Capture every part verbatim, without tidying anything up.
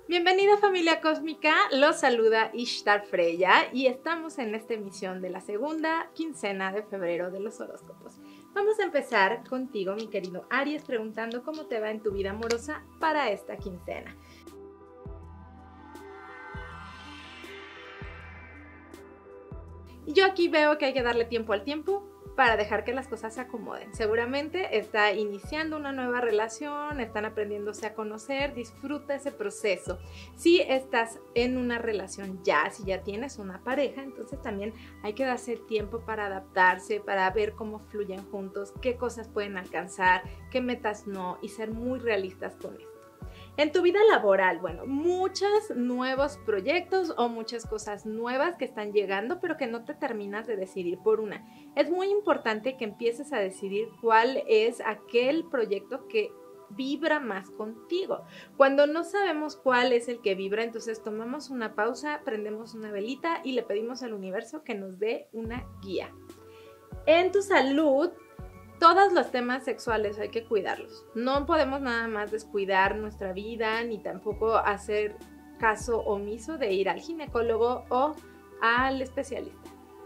Bienvenida familia cósmica, los saluda Ishtar Freya y estamos en esta emisión de la segunda quincena de febrero de los horóscopos. Vamos a empezar contigo, mi querido Aries, preguntando cómo te va en tu vida amorosa para esta quincena. Y yo aquí veo que hay que darle tiempo al tiempo para dejar que las cosas se acomoden. Seguramente está iniciando una nueva relación, están aprendiéndose a conocer, disfruta ese proceso. Si estás en una relación ya, si ya tienes una pareja, entonces también hay que darse tiempo para adaptarse, para ver cómo fluyen juntos, qué cosas pueden alcanzar, qué metas no, y ser muy realistas con esto. En tu vida laboral, bueno, muchos nuevos proyectos o muchas cosas nuevas que están llegando, pero que no te terminas de decidir por una. Es muy importante que empieces a decidir cuál es aquel proyecto que vibra más contigo. Cuando no sabemos cuál es el que vibra, entonces tomamos una pausa, prendemos una velita y le pedimos al universo que nos dé una guía. En tu salud, todos los temas sexuales hay que cuidarlos. No podemos nada más descuidar nuestra vida ni tampoco hacer caso omiso de ir al ginecólogo o al especialista.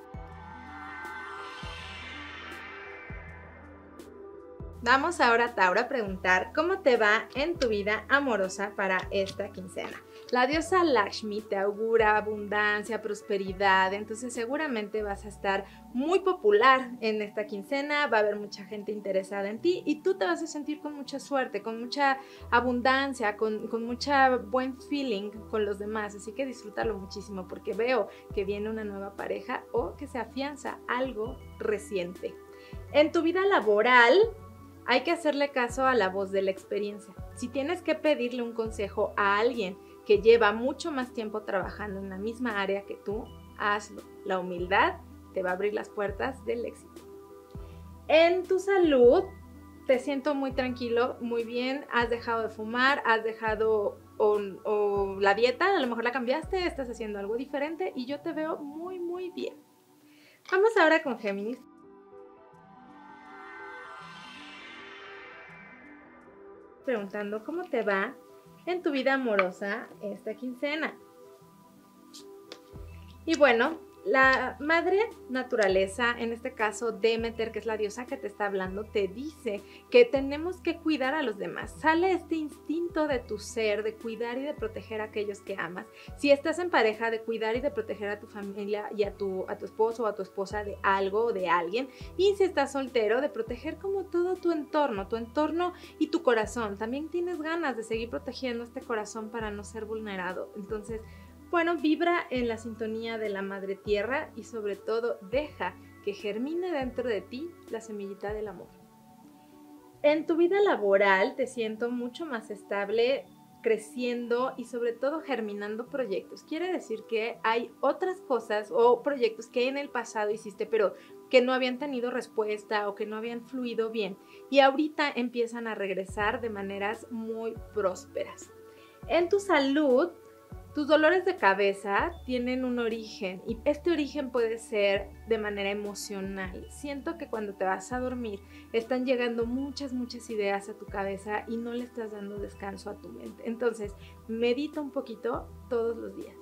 Vamos ahora, Tauro, a preguntar cómo te va en tu vida amorosa para esta quincena. La diosa Lakshmi te augura abundancia, prosperidad, entonces seguramente vas a estar muy popular en esta quincena, va a haber mucha gente interesada en ti y tú te vas a sentir con mucha suerte, con mucha abundancia, con, con mucha buen feeling con los demás, así que disfrútalo muchísimo porque veo que viene una nueva pareja o que se afianza algo reciente. En tu vida laboral, hay que hacerle caso a la voz de la experiencia. Si tienes que pedirle un consejo a alguien que lleva mucho más tiempo trabajando en la misma área que tú, hazlo. La humildad te va a abrir las puertas del éxito. En tu salud, te siento muy tranquilo, muy bien. Has dejado de fumar, has dejado o, o la dieta, a lo mejor la cambiaste, estás haciendo algo diferente y yo te veo muy, muy bien. Vamos ahora con Géminis. Preguntando cómo te va en tu vida amorosa esta quincena. Y bueno, la madre naturaleza, en este caso Demeter, que es la diosa que te está hablando, te dice que tenemos que cuidar a los demás. Sale este instinto de tu ser, de cuidar y de proteger a aquellos que amas. Si estás en pareja, de cuidar y de proteger a tu familia y a tu, a tu esposo o a tu esposa de algo o de alguien. Y si estás soltero, de proteger como todo tu entorno, tu entorno y tu corazón. También tienes ganas de seguir protegiendo este corazón para no ser vulnerado. Entonces, bueno, vibra en la sintonía de la Madre Tierra y sobre todo deja que germine dentro de ti la semillita del amor. En tu vida laboral te siento mucho más estable, creciendo y sobre todo germinando proyectos. Quiere decir que hay otras cosas o proyectos que en el pasado hiciste, pero que no habían tenido respuesta o que no habían fluido bien. Y ahorita empiezan a regresar de maneras muy prósperas. En tu salud, tus dolores de cabeza tienen un origen y este origen puede ser de manera emocional. Siento que cuando te vas a dormir están llegando muchas, muchas ideas a tu cabeza y no le estás dando descanso a tu mente. Entonces, medita un poquito todos los días.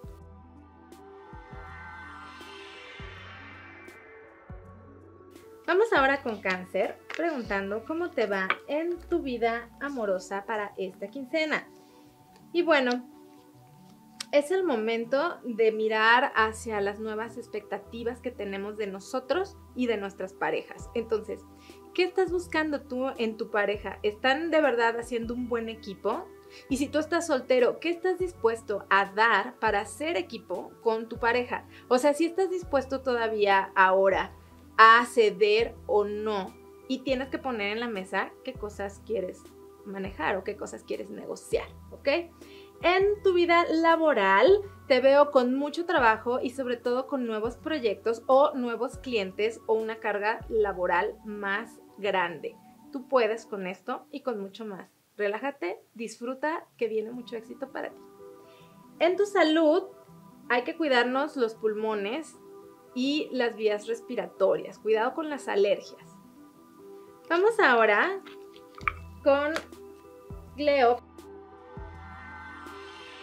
Vamos ahora con Cáncer, preguntando cómo te va en tu vida amorosa para esta quincena. Y bueno, es el momento de mirar hacia las nuevas expectativas que tenemos de nosotros y de nuestras parejas. Entonces, ¿qué estás buscando tú en tu pareja? ¿Están de verdad haciendo un buen equipo? Y si tú estás soltero, ¿qué estás dispuesto a dar para hacer equipo con tu pareja? O sea, si estás dispuesto todavía ahora a ceder o no, y tienes que poner en la mesa qué cosas quieres manejar o qué cosas quieres negociar, ¿ok? En tu vida laboral te veo con mucho trabajo y sobre todo con nuevos proyectos o nuevos clientes o una carga laboral más grande. Tú puedes con esto y con mucho más. Relájate, disfruta, que viene mucho éxito para ti. En tu salud hay que cuidarnos los pulmones y las vías respiratorias. Cuidado con las alergias. Vamos ahora con Leo.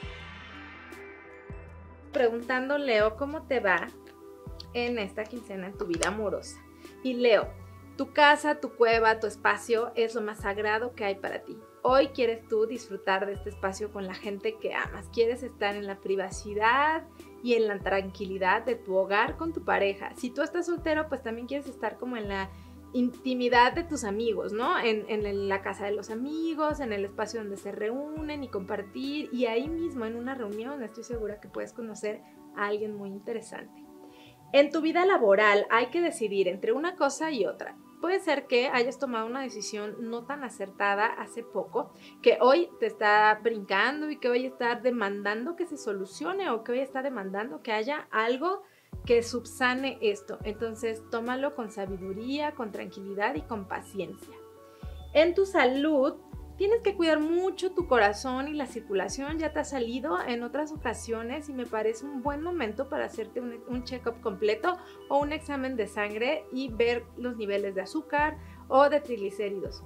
preguntando, Leo, ¿cómo te va en esta quincena en tu vida amorosa? Y Leo, tu casa, tu cueva, tu espacio es lo más sagrado que hay para ti. Hoy quieres tú disfrutar de este espacio con la gente que amas. Quieres estar en la privacidad y en la tranquilidad de tu hogar con tu pareja. Si tú estás soltero, pues también quieres estar como en la intimidad de tus amigos, ¿no? En, en la casa de los amigos, en el espacio donde se reúnen y compartir. Y ahí mismo en una reunión estoy segura que puedes conocer a alguien muy interesante. En tu vida laboral hay que decidir entre una cosa y otra. Puede ser que hayas tomado una decisión no tan acertada hace poco, que hoy te está brincando y que hoy está demandando que se solucione o que hoy está demandando que haya algo que subsane esto. Entonces, tómalo con sabiduría, con tranquilidad y con paciencia. En tu salud, tienes que cuidar mucho tu corazón y la circulación. Ya te ha salido en otras ocasiones y me parece un buen momento para hacerte un, un check-up completo o un examen de sangre y ver los niveles de azúcar o de triglicéridos.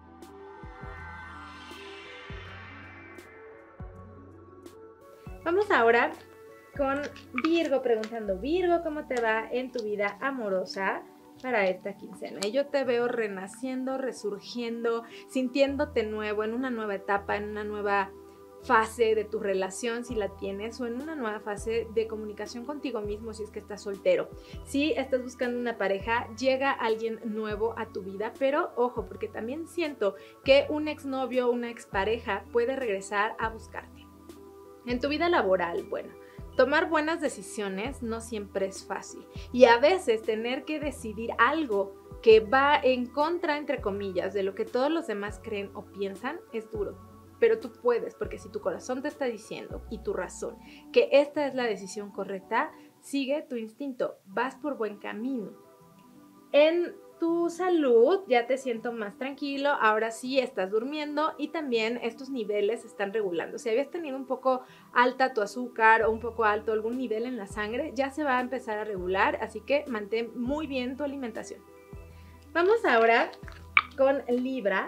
Vamos ahora con Virgo, preguntando, Virgo, ¿cómo te va en tu vida amorosa para esta quincena? Y yo te veo renaciendo, resurgiendo, sintiéndote nuevo, en una nueva etapa, en una nueva fase de tu relación, si la tienes, o en una nueva fase de comunicación contigo mismo, si es que estás soltero. Si estás buscando una pareja, llega alguien nuevo a tu vida, pero ojo, porque también siento que un exnovio o una expareja puede regresar a buscarte. En tu vida laboral, bueno, tomar buenas decisiones no siempre es fácil y a veces tener que decidir algo que va en contra, entre comillas, de lo que todos los demás creen o piensan es duro, pero tú puedes, porque si tu corazón te está diciendo y tu razón que esta es la decisión correcta, sigue tu instinto, vas por buen camino. En tu salud ya te siento más tranquilo, ahora sí estás durmiendo y también estos niveles se están regulando. Si habías tenido un poco alta tu azúcar o un poco alto algún nivel en la sangre, ya se va a empezar a regular, así que mantén muy bien tu alimentación. Vamos ahora con Libra.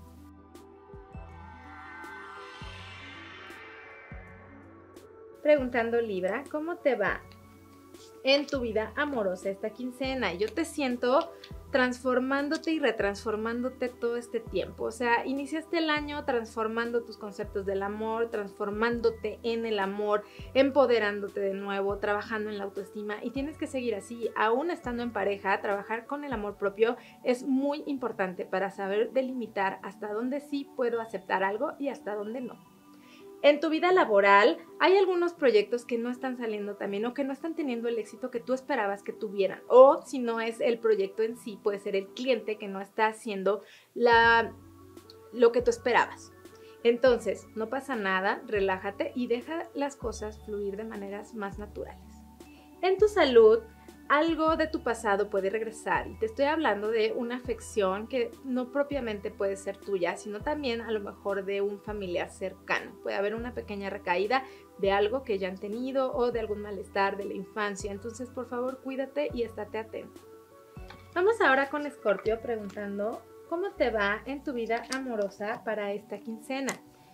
Preguntando, Libra, ¿cómo te va en tu vida amorosa esta quincena? Yo te siento transformándote y retransformándote todo este tiempo. O sea, iniciaste el año transformando tus conceptos del amor, transformándote en el amor, empoderándote de nuevo, trabajando en la autoestima y tienes que seguir así. Aún estando en pareja, trabajar con el amor propio es muy importante para saber delimitar hasta dónde sí puedo aceptar algo y hasta dónde no. En tu vida laboral hay algunos proyectos que no están saliendo también o que no están teniendo el éxito que tú esperabas que tuvieran. O si no es el proyecto en sí, puede ser el cliente que no está haciendo la, lo que tú esperabas. Entonces, no pasa nada, relájate y deja las cosas fluir de maneras más naturales. En tu salud, algo de tu pasado puede regresar y te estoy hablando de una afección que no propiamente puede ser tuya, sino también a lo mejor de un familiar cercano. Puede haber una pequeña recaída de algo que ya han tenido o de algún malestar de la infancia. Entonces, por favor, cuídate y estate atento. Vamos ahora con Escorpio preguntando, ¿cómo te va en tu vida amorosa para esta quincena?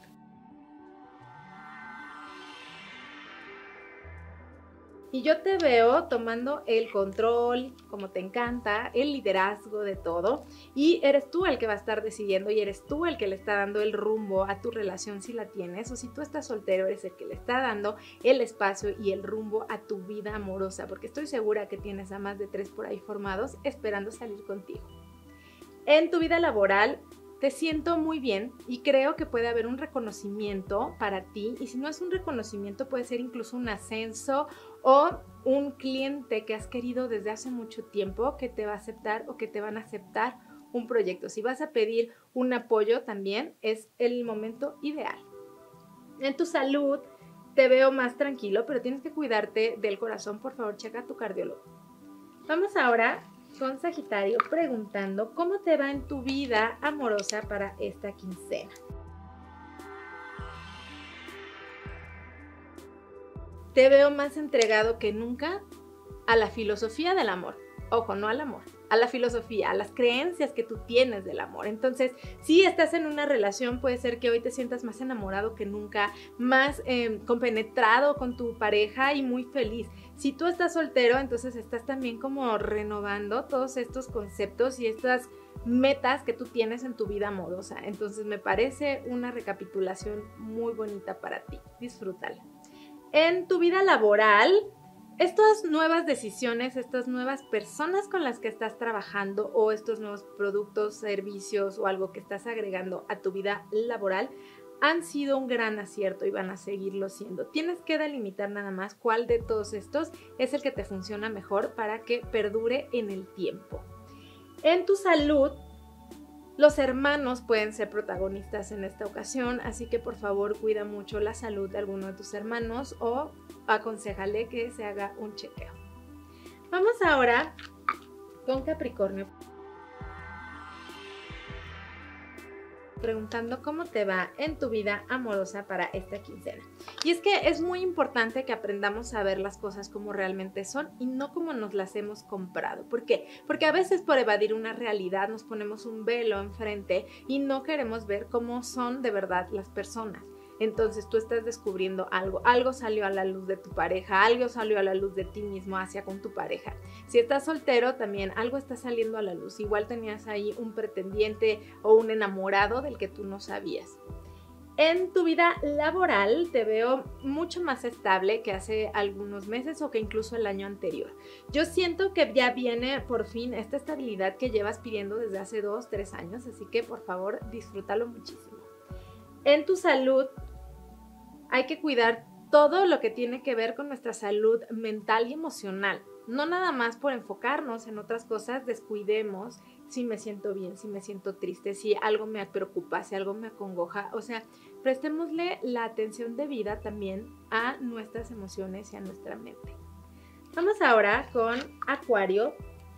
Y yo te veo tomando el control, como te encanta, el liderazgo de todo. Y eres tú el que va a estar decidiendo y eres tú el que le está dando el rumbo a tu relación si la tienes. O si tú estás soltero, eres el que le está dando el espacio y el rumbo a tu vida amorosa. Porque estoy segura que tienes a más de tres por ahí formados esperando salir contigo. En tu vida laboral, te siento muy bien y creo que puede haber un reconocimiento para ti y si no es un reconocimiento puede ser incluso un ascenso o un cliente que has querido desde hace mucho tiempo que te va a aceptar o que te van a aceptar un proyecto. Si vas a pedir un apoyo también es el momento ideal. En tu salud te veo más tranquilo, pero tienes que cuidarte del corazón. Por favor, checa a tu cardiólogo. Vamos ahora con Sagitario preguntando cómo te va en tu vida amorosa para esta quincena. Te veo más entregado que nunca a la filosofía del amor. Ojo, no al amor, a la filosofía, a las creencias que tú tienes del amor. Entonces, si estás en una relación, puede ser que hoy te sientas más enamorado que nunca, más eh, compenetrado con tu pareja y muy feliz. Si tú estás soltero, entonces estás también como renovando todos estos conceptos y estas metas que tú tienes en tu vida amorosa. Entonces me parece una recapitulación muy bonita para ti. Disfrútala. En tu vida laboral, estas nuevas decisiones, estas nuevas personas con las que estás trabajando o estos nuevos productos, servicios o algo que estás agregando a tu vida laboral han sido un gran acierto y van a seguirlo siendo. Tienes que delimitar nada más cuál de todos estos es el que te funciona mejor para que perdure en el tiempo. En tu salud, los hermanos pueden ser protagonistas en esta ocasión, así que por favor cuida mucho la salud de alguno de tus hermanos o aconséjale que se haga un chequeo. Vamos ahora con Capricornio, preguntando cómo te va en tu vida amorosa para esta quincena. Y es que es muy importante que aprendamos a ver las cosas como realmente son y no como nos las hemos comprado. ¿Por qué? Porque a veces por evadir una realidad nos ponemos un velo enfrente y no queremos ver cómo son de verdad las personas. Entonces tú estás descubriendo algo, algo salió a la luz de tu pareja, algo salió a la luz de ti mismo hacia con tu pareja. Si estás soltero también algo está saliendo a la luz, igual tenías ahí un pretendiente o un enamorado del que tú no sabías. En tu vida laboral te veo mucho más estable que hace algunos meses o que incluso el año anterior. Yo siento que ya viene por fin esta estabilidad que llevas pidiendo desde hace dos, tres años, así que por favor disfrútalo muchísimo. En tu salud hay que cuidar todo lo que tiene que ver con nuestra salud mental y emocional. No nada más por enfocarnos en otras cosas, descuidemos si me siento bien, si me siento triste, si algo me preocupa, si algo me acongoja. O sea, prestémosle la atención debida también a nuestras emociones y a nuestra mente. Vamos ahora con Acuario.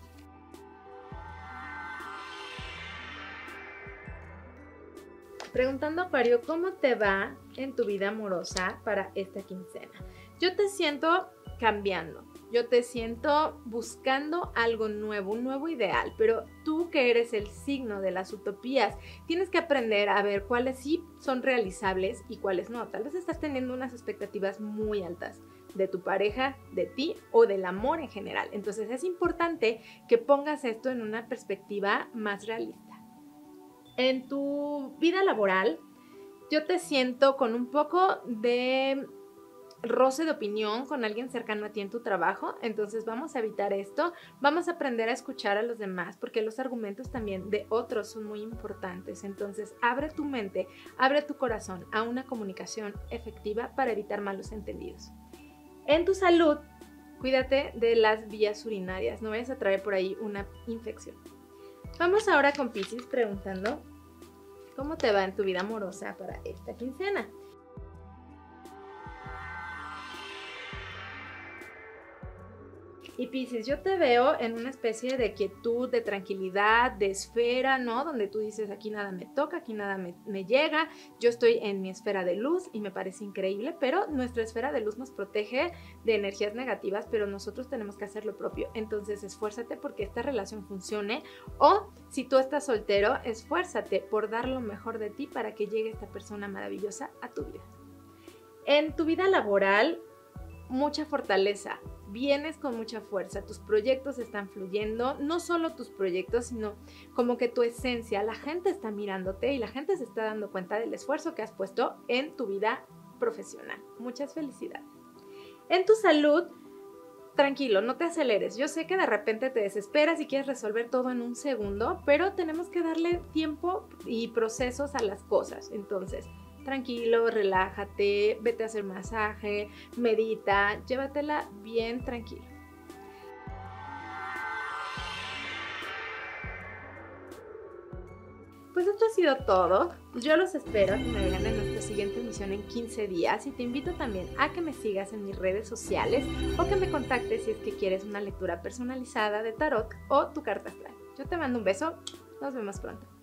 Preguntando, Acuario, ¿cómo te va en tu vida amorosa para esta quincena? Yo te siento cambiando, yo te siento buscando algo nuevo, un nuevo ideal, pero tú que eres el signo de las utopías, tienes que aprender a ver cuáles sí son realizables y cuáles no. Tal vez estás teniendo unas expectativas muy altas de tu pareja, de ti o del amor en general. Entonces es importante que pongas esto en una perspectiva más realista. En tu vida laboral, yo te siento con un poco de roce de opinión con alguien cercano a ti en tu trabajo, entonces vamos a evitar esto, vamos a aprender a escuchar a los demás porque los argumentos también de otros son muy importantes, entonces abre tu mente, abre tu corazón a una comunicación efectiva para evitar malos entendidos. En tu salud, cuídate de las vías urinarias, no vayas a traer por ahí una infección. Vamos ahora con Piscis preguntando cómo te va en tu vida amorosa para esta quincena. Y Piscis, yo te veo en una especie de quietud, de tranquilidad, de esfera, ¿no? Donde tú dices, aquí nada me toca, aquí nada me, me llega, yo estoy en mi esfera de luz y me parece increíble, pero nuestra esfera de luz nos protege de energías negativas, pero nosotros tenemos que hacer lo propio. Entonces, esfuérzate porque esta relación funcione, o si tú estás soltero, esfuérzate por dar lo mejor de ti para que llegue esta persona maravillosa a tu vida. En tu vida laboral, mucha fortaleza. Vienes con mucha fuerza, tus proyectos están fluyendo, no solo tus proyectos, sino como que tu esencia, la gente está mirándote y la gente se está dando cuenta del esfuerzo que has puesto en tu vida profesional. Muchas felicidades. En tu salud, tranquilo, no te aceleres. Yo sé que de repente te desesperas y quieres resolver todo en un segundo, pero tenemos que darle tiempo y procesos a las cosas. Entonces, tranquilo, relájate, vete a hacer masaje, medita, llévatela bien tranquilo. Pues esto ha sido todo. Yo los espero que me vean en nuestra siguiente emisión en quince días y te invito también a que me sigas en mis redes sociales o que me contactes si es que quieres una lectura personalizada de tarot o tu carta astral. Yo te mando un beso, nos vemos pronto.